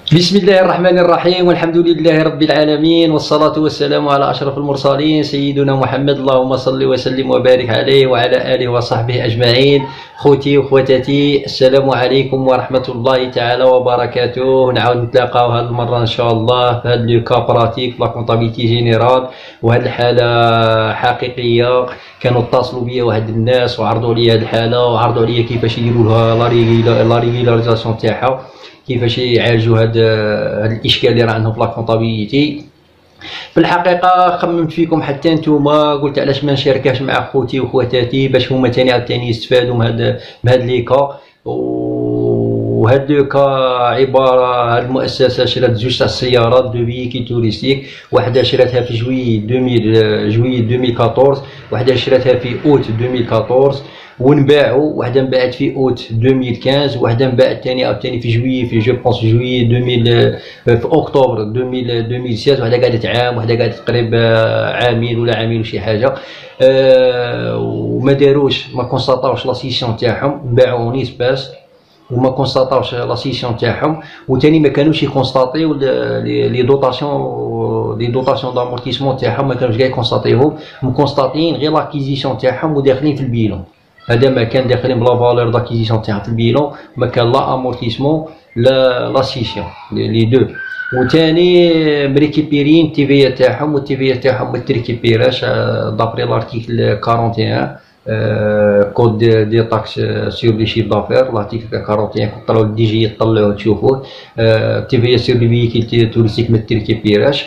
بسم الله الرحمن الرحيم، والحمد لله رب العالمين، والصلاة والسلام على أشرف المرسلين سيدنا محمد. اللهم صل وسلم وبارك عليه وعلى آله وصحبه أجمعين. خوتي وخواتاتي، السلام عليكم ورحمة الله تعالى وبركاته. نعاود نتلاقاو هذه المرة إن شاء الله في هذا لو كا براتيك في لا كونطابيلتي جينيرال، وهذه الحالة حقيقية. كانوا اتصلوا بيا واحد الناس وعرضوا عليا هذه الحالة، وعرضوا عليا كيفاش يديروا لها لا ريغولاريزاسيون تاعها، كيفاش يعالجوا هذا الاشكال اللي راه عندهم في لا كونطابيليتي. في الحقيقه خممت فيكم حتى نتوما، قلت علاش ما نشاركهاش مع خوتي وخواتاتي باش هما ثاني عاوتاني يستفادوا من هاد لي كا. وهاد لو كا عباره، هاد المؤسسه شرات جوج تاع السيارات دو فيكيل توريستيك، وحده شراتها في جويي 2014، وحده شراتها في اوت 2014 ونباعوا. وحده انباعت في اوت 2015، وحده انباعت ثاني عاوتاني في جويي، في جو بونس جويي 2000 في اكتوبر 2016. وحده قعدت عام، وحده قعدت تقريبا عامين ولا عامين وشي حاجه. وما داروش، ما كونستاطاوش لا سيسيون تاعهم، باعوا نيس باس وما كونستاطاوش لا سيسيون تاعهم. وثاني ما كانوش يكونستاطيو لي دوطاسيون دامورتيسمون تاعهم، ما كانوش كاع يكونستاطيوهم، مكونستاطيين غير لاكيزيسيون تاعهم وداخلين في البيلون. هذا ما كان داخلين بلا فالور داكيزيسيون تاعها في البيلون، ما كان لا امورتيسمون لا سيسيون لي دو. وثاني مريكيبيرين تي في تاعهم، والتي في تاعهم ما تريكيبيراش دابري لارتيكل 41 كود دي تاكس سور لي شيف دافير. لارتيكل 41 كنطلعوا الدي جي تطلعوه تشوفوه. تي في سور لي فيكيل توريستيك ما تريكيبيراش.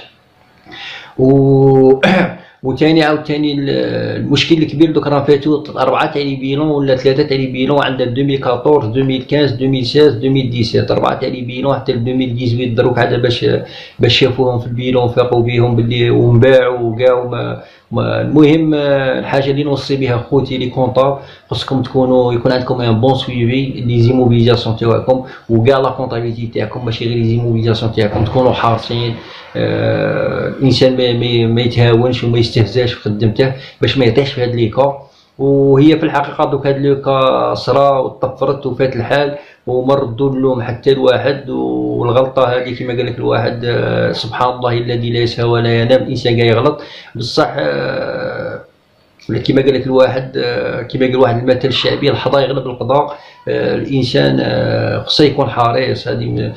وثاني عاوتاني المشكل الكبير دوك راه فاتوا 4 تاع لي بيلون ولا 3 تاع لي بيلون عندنا 2014 2015 2016 2017، 4 تاع لي بيلون حتى 2018 دروك عاد باش شافوهم في البيلون فاقوا بهم باللي ومباعوا وكاع. المهم الحاجه اللي نوصي بها خوتي لي كونطاب، خصكم يكون عندكم ان بون سويفي لي زيموبيليزاسيون تاعكم وكاع لا كونطابيلتي تاعكم، ماشي غير لي زيموبيليزاسيون تاعكم، تكونوا حارسين. الانسان ما يتهاونش وما يستهزاش في خدمته باش ما يطيحش في هاد لي كا. وهي في الحقيقه دوك هاد لو كا صرا وطفرت وفات الحال وما ردوا لهم حتى الواحد. والغلطه هذه كما قال لك الواحد، سبحان الله الذي لا يسهى ولا ينام، الانسان كاع يغلط بصح. كما قال لك الواحد، كما قال واحد المثل الشعبي، الحظا يغلب القضاء. الانسان خصو يكون حريص. هذا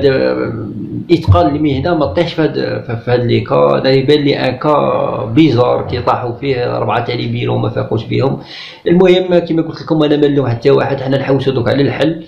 اتقان المهنه، ما طيحش في هاد لي كا. انا يبان لي ان كا بيزار كي طاحوا فيه 4 تاع لي بيلون ما فاقوش بهم. المهم كما قلت لكم انا ما نلوم حتى واحد، حنا نحوسوا دوك على الحل.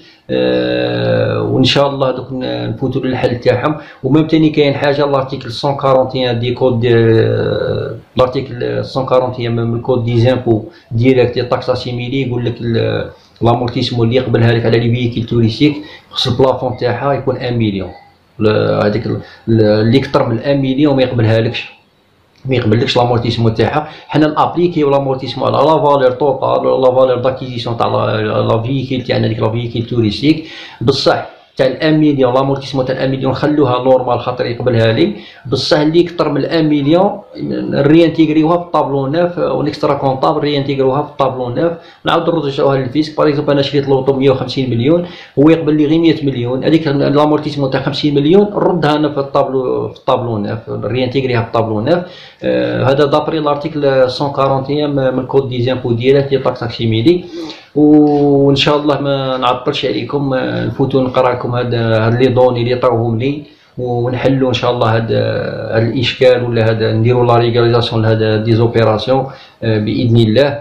وان شاء الله دوك نفوتوا للحل تاعهم. وميم ثاني كاين حاجه، لارتيكل 141 دي كود، لارتيكل 141 من الكود دي زامبو ديريكت دي طاكس اسيميلي، يقول لك لامورتيسمون اللي يقبلها لك على لي فيكيل توريستيك خص البلافون تاعها يكون 1 مليون. هذيك اللي كثر من 1 مليون ما يقبلها لكش، ما يقبلكش لامورتيسمون تاعها. حنا نابليكيو لامورتيسمون على لا فالور توتال، لا فالور داكيزيسيون تاع لا فيكيل تاعنا، ديك لا فيكيل توريستيك. بصح تاع 1 مليون لامورتيسمون تاع 1 مليون خلوها نورمال خاطر يقبلها لي. بصح اللي كثر من 1 مليون ريانتيغريوها في الطابلو ناف، ونكسترا كونطابل ريانتيغروها في الطابلو ناف، نعاود نرجعوها للفيسك. باغ اكزومبل انا شريت لوطو 150 مليون، هو يقبل لي غير 100 مليون، هذيك لامورتيسمون تاع 50 مليون نردها انا في الطابلو ناف، ريانتيغريها في الطابلو ناف. هذا دابري لارتيكل 141 من الكود دي زامبو ديريكت دي طاكس اكسيميلي. وان شاء الله ما نعطلش عليكم، نفوتوا نقرا لكم هاد لي دوني اللي عطاوهم لي، ونحلوا ان شاء الله هاد الاشكال، ولا هذا نديروا لا ريغاليزاسيون لهذا دي زوبيراسيون باذن الله.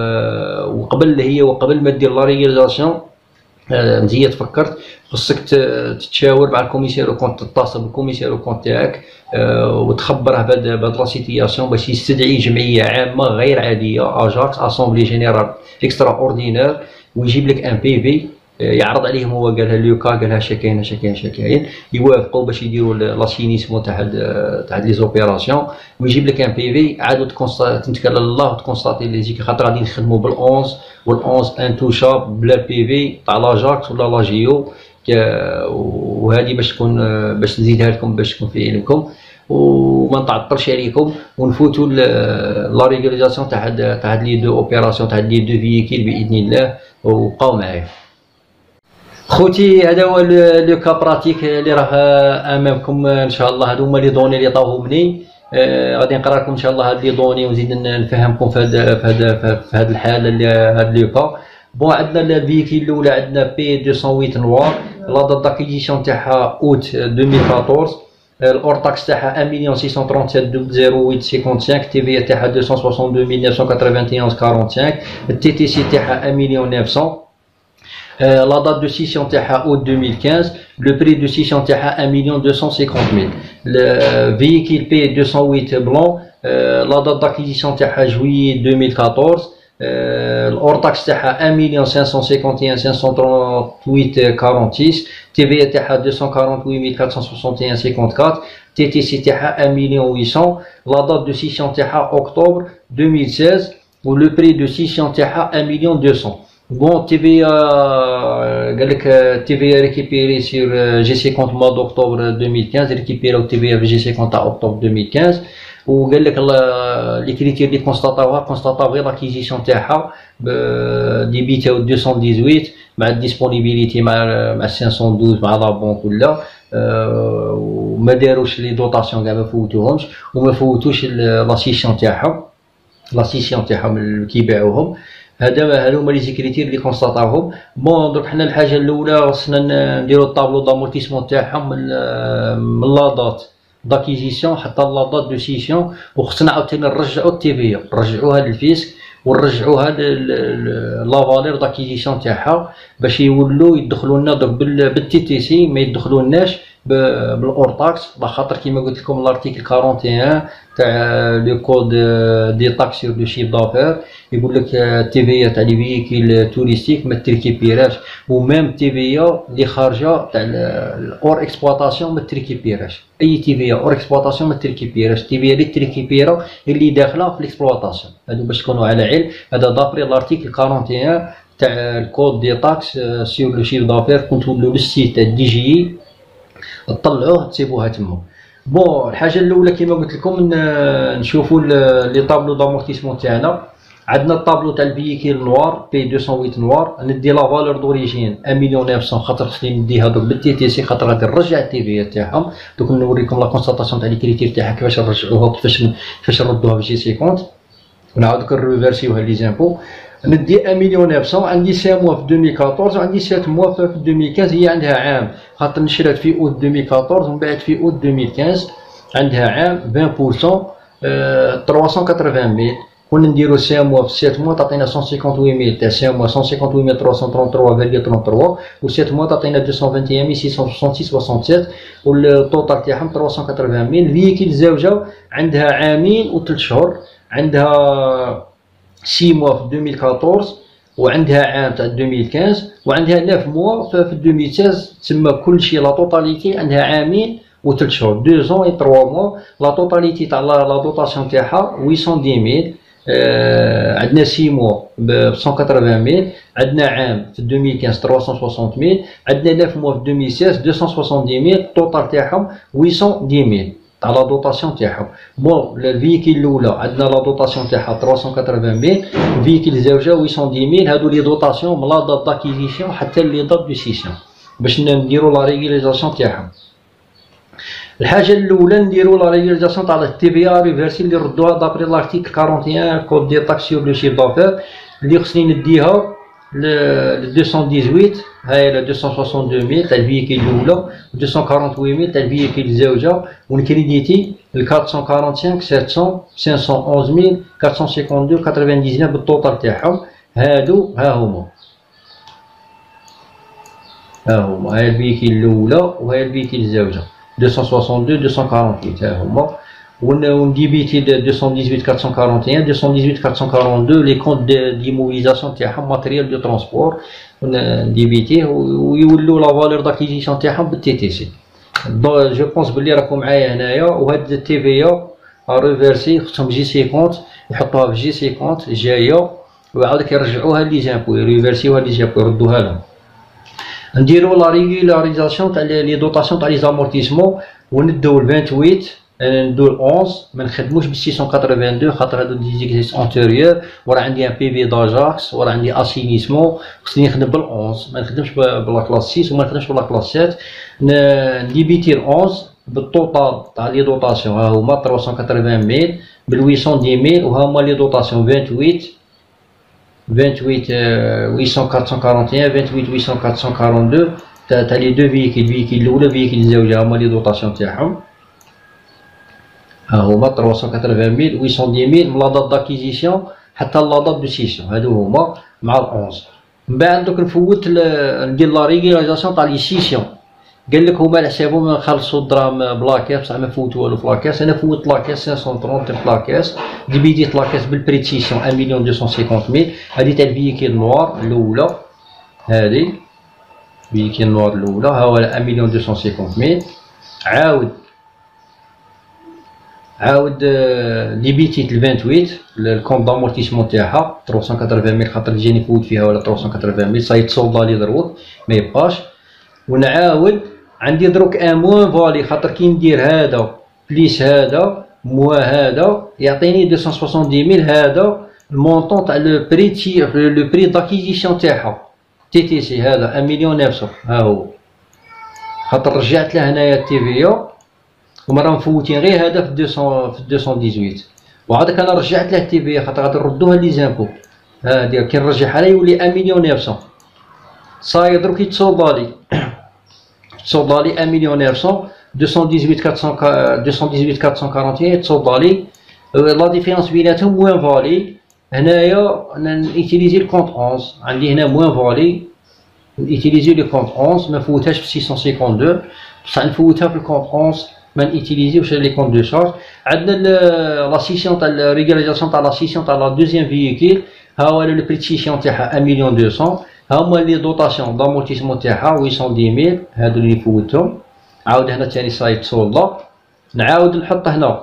وقبل ما دير لا ريغاليزاسيون مزيان تفكرت، خصك تتشاور مع الكوميسير كونت، تتصل بالكوميسير كونت تاعك وتخبره بهاد لا سيتياسيون باش يستدعي جمعيه عامه غير عاديه، اجاكس اسامبلي جينيرال اكسترا اوردينير، ويجيب لك ان بي في يعرض عليهم. هو قالها لوكا، قالها شكاين يوافقوا باش يديروا لاسينيسمون تاع لي زوبيراسيون، ويجيب لك ان بي في. عاد تنتكل الله وتكونستاتي لي زيك، خاطر غادي نخدموا بال11 وال11 انتوشاب بلا بي في تاع لاجاكس ولا لاجيو. وهذه باش تكون، باش نزيدها لكم باش تكون في علمكم وما نتعطلش عليكم، ونفوتوا لا ريغاليزاسيون تاع هاد لي دو اوبيراسيون تاع هاد لي دو فيكيل باذن الله. وبقاو معايا. خوتي هذا هو لو كا براتيك اللي راه امامكم ان شاء الله. هادو هما لي دوني اللي عطاوهم لي. غادي نقرا لكم ان شاء الله هاد لي دوني ونزيد نفهمكم في هاد الحاله اللي هاد لو كا. بون عندنا الفيكيل الاولى عندنا بي 208 نوار، لا دات داكيزيسيون تاعها اوت 2014، الاورتاكس تاعها 1 637 008 55، تي في تاعها 262 991 45، التي تي سي تاعها 1 900. La date de scission تاعها août 2015, le prix de scission تاعها 1 250 000. Le véhicule P208 blanc, la date d'acquisition تاعها juillet 2014, l'hors-taxe تاعها 1 551 538 46, TVA تاعها 248 461 54, TTC تاعها 1 800. La date de scission تاعها octobre 2016, ou le prix de scission تاعها 1 200 000. Bon, TVA, TVA récupéré sur G50 mois d'octobre 2015, récupéré au TVA G50 à octobre 2015. Ou les critères اللي constatent غير l'acquisition تاعها ديبيتها 218 مع الديسبونيبيليتي مع 512 مع لابون كلها. وما داروش لي دوطاسيون كاع ما فوتوهمش، وما فوتوش لاسيسيون تاعهم كيبيعوهم. هادو هما لي زيكريتير اللي كونستاطاوهم. بون درك حنا الحاجه الاولى خصنا نديرو الطابلو دامورتيسمون تاعهم من لا دات داكيزيسيون حتى لا دات دو سيسيون، وخصنا عاوتاني نرجعو التيفيا، نرجعوها للفيسك ونرجعوها لا فالير داكيزيسيون تاعها باش يولو يدخلوا لنا بالتي تي سي، ما يدخلولناش بالاورتاكس، خاطر كيما قلت لكم الارتيكل 41 تاع لو كود دي تاكس سور لو شيف دافير يقول لك تي تاع لي فييكيل توريستيك ما تريكيبيراش، وميم تي اللي خارجه تاع الاور اكسبلوطاسيون ما تريكيبيراش. اي تي اور اكسبلوطاسيون ما تريكيبيراش، تي اللي تريكيبيرا اللي داخله في الاكسبلوطاسيون. هادو باش تكونوا على علم، هذا دابري الارتيكل 41 تاع الكود دي تاكس سور لو شيف دافير. كنت تولوا للسيت تاع دي جي تطلعوه تسيبوها تما. بون الحاجه الاولى كيما قلت لكم نشوفوا لي طابلو دامورتيسمون تاعنا. عندنا الطابلو تاع الفييكيل نوار بي 208 نوار، ندي لا فالور دوريجين 1 900 خاطر خصني نديها دوك بالتي تي سي، خاطر غادي نرجع التي في تاعهم. دوك نوريكم لا كونستاتاسيون تاع لي كريتير تاعها كيفاش نرجعوها كيفاش نردوها في جي 50، ونعاودو كنريفيرسيوها لي زامبو. ندي 1 900، عندي 5 موا في 2014 وعندي 7 موا في 2015. هي عندها عام خاطر نشرات في اوت 2014 ومن بعد في اوت 2015 عندها عام 20% 380 000. كنا نديرو 5 موا في 7 موا تعطينا 158 000 تاع 5 موا 158 333,33 و 7 موا تعطينا 221 666 67 والتوتال تاعهم 380 000. الفيكيل الزوجه عندها عامين و3 شهور، عندها 6 موا في 2014 وعندها عام تاع 2015 وعندها 9 موا في 2016. تسمى كلشي لا توتاليتي عندها عامين و3 شهور 2 ans et 3 mois. لا توتاليتي تاع لا دوطاسيون تاعها 810 000. عندنا 6 موا ب 180 000، عندنا عام في 2015 360 000، عندنا 9 موا في 2016 270 000. التوتال تاعهم 810 000 تاع لا دوطاسيون تاعهم. بون الفيكيل الاولى عندنا لا دوطاسيون تاعها 380 000، الفيكيل الزوجه 810 000. هادو لي دوطاسيون من لا دات داكيزيسيون حتى لي دات دو سيسيون باش نديرو لا ريغوليزاسيون تاعهم. الحاجه الاولى نديرو لا ريغوليزاسيون تاع التي في ا ريفيرسي اللي ردوها دابري لارتيكل 41 كود دي تاكس سور لو شيف دافير، اللي خصني نديها ل 218. هاي ل 262 000 تاع الفيكيل الاولى، 248 000 تاع الفيكيل الزوجه، ونكريديتي ل 445 700 511 452 99 بالتوتال تاعهم. هادو ها هما هاي الفيكيل الاولى وهاي الفيكيل الزوجه 262 248 ها هما. ونديبيتي 218 441 218 442 لي كونت ديموبيليزاسيون تاعهم ماتريال دو ترونسبور نديبيتيه ويولوا لا فالور داكيزيسيون تاعهم بالتي تي سي. جو بونس بلي راكم معايا هنايا. وهاد التي في ريفيرسي خصهم جي 50 يحطوها في جي 50 جايه وعاود كيرجعوها لي زامبو يريفيرسيوها لي زامبو يردوها لهم. نديرو لا ريغولاريزاسيون تاع لي دوطاسيون تاع لي زامورتيسمون وندو ل 28 ندور 11 ما نخدموش ب 682 خاطر هادو دي زيكزيست انتيريور، وراه عندي ان بي في داجاكس، وراه عندي اسينيسمون، خصني نخدم بال 11 ما نخدمش بلا كلاس 6 وما نخدمش بلا كلاس 7. نديبيتي 11 بالتوتال تاع لي دوطاسيون ها هما 380 ميل بال 810 ميل، وها هما لي دوطاسيون 28 800 842 تاع لي دو فيكيل، فيكيل الاولى فيكيل الزوجه هما لي دوطاسيون تاعهم ها هما 380 ميل 810 ميل من لا دات داكيزيسيون حتى لا دات دو سيسيون، هادو هما مع ال 11. من بعد دوك نفوت ندير لا ريغيلاريزاسيون تاع لي سيسيون. قال لك هما على حسابهم نخلصوا الدراهم بلاكاس بصح ما فوتوا والو في لاكاس. انا فوت لاكاس 530 درهم في لاكاس، ديبيديت لاكاس بالبري دو سيسيون 1 مليون 250 ميل. هادي تاع الفيكيل نوار الاولى، هادي فيكيل نوار الاولى ها هو 1 مليون 250 ميل. عاود ديبيتيت ال 28 الكونط دامورتيسمون تاعها 380 ميل خاطر جاني فوت فيها ولا 380 ميل صاي تصولدا لي دروك ما يبقاش. ونعاود عندي دروك ان موان فالي خاطر كي ندير هذا بليس هذا موا هذا يعطيني 270 ميل. هذا المونطون تاع لو بري داكيزيسيون تاعها تي تي سي هذا 1 مليون 900 ها هو، خاطر رجعت له هنايا تي في او وما راه مفوتين غير هذا في 218 وعادك انا رجعت له تي في خاطر غادي نردوها لي زامبو. هادي كي نرجعها له يولي 1 مليون 900 صاي دروك يتصوضالي 1 مليون 900 218 441 يتصوضالي. لا ديفيرونس بيناتهم موان فالي. هنايا نيتيليزي الكونط 11 عندي هنا موان فالي نيتيليزي لو كونط 11 ما نفوتهاش في 652 بصح نفوتها في الكونط 11 ما نيتيليزيوش لي كونط دو شارج. عندنا لا سيسيون تاع ريغاليزاسيون تاع لا سيسيون تاع لا دوزيام فيكيل ها هو لو بري سيسيون تاعها 1 مليون 200. ها هما لي دوطاسيون دامورتيسمون تاعها 810 ميل هادو اللي فوتهم. عاود هنا تاني صاي تصولدا نعاود نحط هنا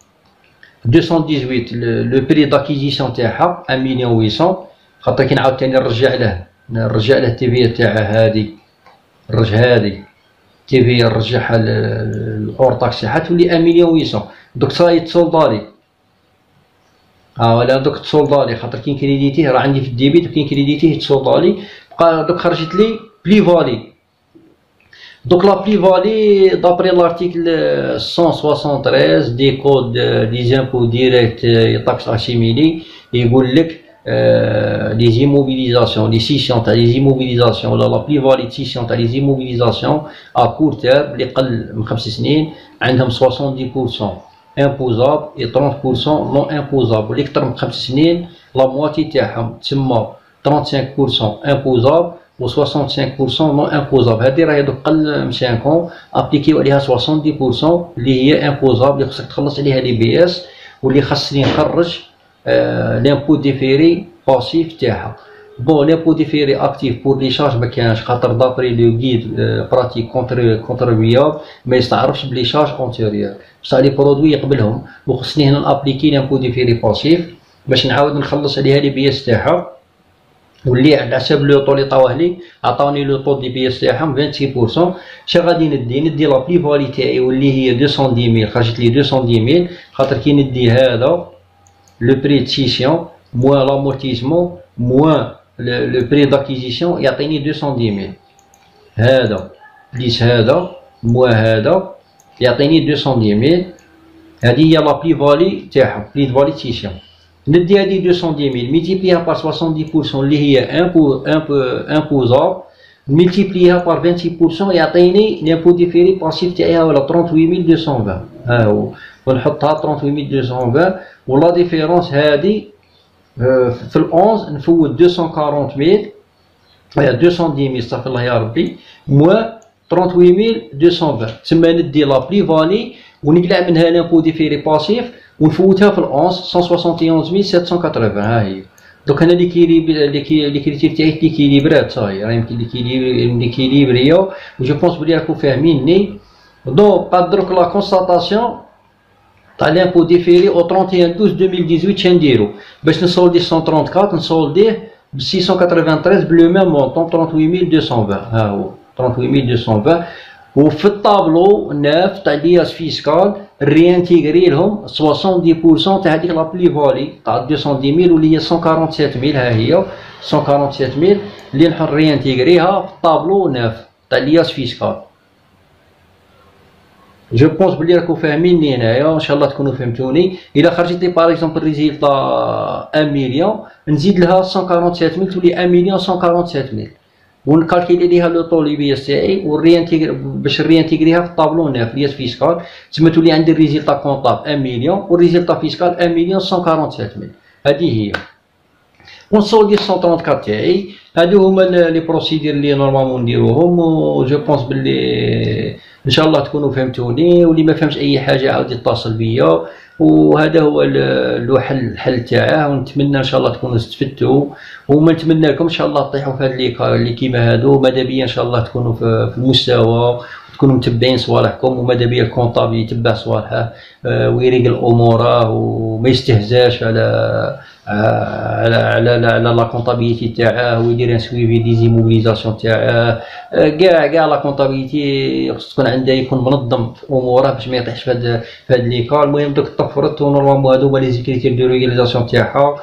218 لو بري داكيزيسيون تاعها 1 مليون 800 خاطر كي نعاود تاني نرجع له تي في تاعها هادي هادي تي في نرجعها الاور تاكس تاعها تولي 1 مليون 800. دوك صاي تصولدالي ولا دوك تصولدالي خاطر كي نكريديتيه راه عندي في الديبيت وكي نكريديتيه تصولدالي بقى دوك خرجت لي بلي فالي. دوك لا بلي فالي دابري لارتيكل 173 دي كود دي زامبو ديريكت طاكس اسيميلي يقول لك لي زيموبيليزاسيون لي سيسيون تاع لي زيموبيليزاسيون ولا لا بلي فالي سيسيون تاع لي زيموبيليزاسيون ا كور تيرم اللي قل من 5 سنين عندهم 70% امبوزابل و 30% نون امبوزابل. واللي كثر من 5 سنين لا مواتي تاعهم تسمى 35% امبوزابل و 65% نون امبوزابل. هادي راهي دوك قل من 5 ابليكيو عليها 70% اللي هي امبوزابل اللي خصك تخلص عليها لي بي اس واللي خاصني نخرج لامبو ديفيري باسيف تاعها. بون لامبو ديفيري اكتيف بور لي شارج ما كانش خاطر دابري لو غيد براتيك كونترفياب ما يستعرفش بلي شارج اونتيريور بصح لي برودوي يقبلهم وخصني هنا نابليكي لامبو ديفيري باسيف باش نعاود نخلص عليها لي بي اس تاعها. واللي على حساب لو طو اللي عطاوه لي عطاوني لو طو دي بي اس تاعهم 26%. شا غادي ندي لا بلي فالي تاعي واللي هي 210 ميل خرجت لي 210 ميل خاطر كي ندي هذا لو بري دو سيسيون موان لامورتيزمون موان لو بري داكيزيسيون يعطيني 210 ميل. هذا بليس هذا موان هذا يعطيني 210 ميل. هذه هي لا بلي فالي تاعهم بلي فالي سيسيون. ندي هذه 210 ميل ميتيبليها بار 70% اللي هي امبوزابل ميتيبليها بار 26% يعطيني لامبو ديفيري باسيف تاعها ولا 38220 ها هو ونحطها 38220 ولا ديفيرونس هذه في ال 11 نفوت 240 ميل 210 ميل استغفر الله يا ربي موا 38220 تسمى ندي لا بلي فالي ونقلع منها لامبو ديفيري باسيف ونفوتها في ال 11 171780 ها هي. دوك انا ليكيليبر تاعي ليكيليبرات صاي راه يمكن ليكيليبريا و جو بونس بلي راكم فاهميني. دونك بعد دروك لا كونستاتاسيون تاع لامبو ديفيري او 31 12 2018 شنديرو باش نسولدي 134 نسولديه ب 693 بلو ميم مونطون 38220 ها هو 38220 وفي الطابلو ناف تاع لياس فيسكال ريانتيغري لهم 70% تاع هذيك لا بليفالي تاع 210,000 واللي هي 147,000. ها هي 147,000 اللي نحن ريانتيغريها في الطابلو ناف تاع لياس فيسكال. جو بونس بلي راكم فاهميني هنايا، ان شاء الله تكونوا فهمتوني. الا خرجت لي باغ اكزومبل ريزيلتا 1 مليون نزيد لها 147,000 تولي 1 مليون 147,000 ونكالكيلي ليها لو طو لي بي اس تاعي وريانتيغري باش ريانتيغريها في الطابلو ناف لياس فيسكال. تما تولي عندي الريزيلتا كونطاب 1 مليون والريزيلتا فيسكال 1 مليون 147,000. هذه هي. ونسولدي 134 تاعي. هادو هما لي بروسيدير اللي نورمالمون نديروهم، و جو بونس بلي ان شاء الله تكونوا فهمتوني، واللي ما فهمش اي حاجه عاود يتصل بيا. وهذا هو الحل تاعه، ونتمنى ان شاء الله تكونوا استفدتوا، وما نتمنى لكم ان شاء الله تطيحوا في هاد اللي كيما هادو. ماذا بيا ان شاء الله تكونوا في المستوى تكونوا متبعين صوالحكم، وماذا بيا الكونطابل يتبع صوالحه ويريقل اموره وما يستهزاش على لا كونطابيليتي تاعه، ويدير ان سويفي دي زيموبيليزاسيون تاعه. كاع لا كونطابيليتي خص تكون عنده يكون منظم في اموره باش ما يطيحش في هاد ليكال. المهم دوك طفرت ونورمالمون هادو هما لي زيكريتير دو ريغاليزاسيون تاعها.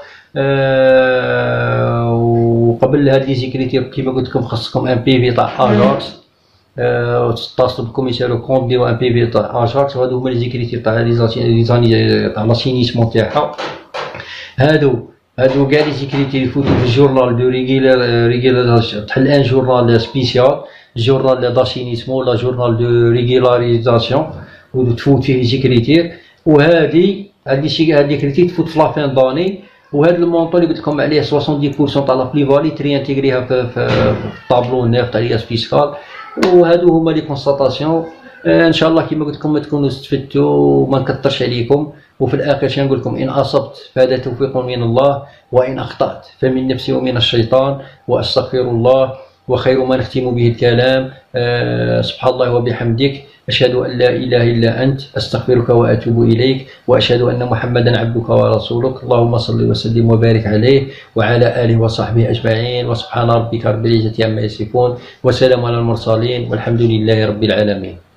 وقبل هاد لي زيكريتير كيما قلت لكم خصكم ان بي في تاع اجاكس، وتتصلوا بالكوميسير كونط ديروا ان بي في تاع اجاكس. وهادو هما لي زيكريتير تاع لي زاني تاع لاسينيسمون تاعها. هادو كاع لي زيكريتير يفوتو في الجورنال دو ريغيلاريزاسيون، بحال ان جورنال سبيسيال، جورنال داسينيسمون ولا جورنال دو ريغيلاريزاسيون، وتفوت فيه لي زيكريتير. وهادي لي كريتير تفوت في لافان داني. وهاد المونطون اللي قلت لكم عليه 70% تاع لا بليفالي تريانتيغريها في الطابلو نيف تاع لياس فيسكال. وهادو هما لي كونستاتاسيون. ان شاء الله كما قلت لكم تكونوا استفدتوا وما نكثرش عليكم. وفي الاخر شنو نقول لكم؟ ان اصبت فهذا توفيق من الله، وان اخطات فمن نفسي ومن الشيطان، واستغفر الله. وخير ما نختم به الكلام سبحان الله وبحمدك، اشهد ان لا اله الا انت، استغفرك واتوب اليك، واشهد ان محمدا عبدك ورسولك. اللهم صل وسلم وبارك عليه وعلى اله وصحبه اجمعين. وسبحان ربك رب العزه عما يصفون، وسلام على المرسلين، والحمد لله رب العالمين.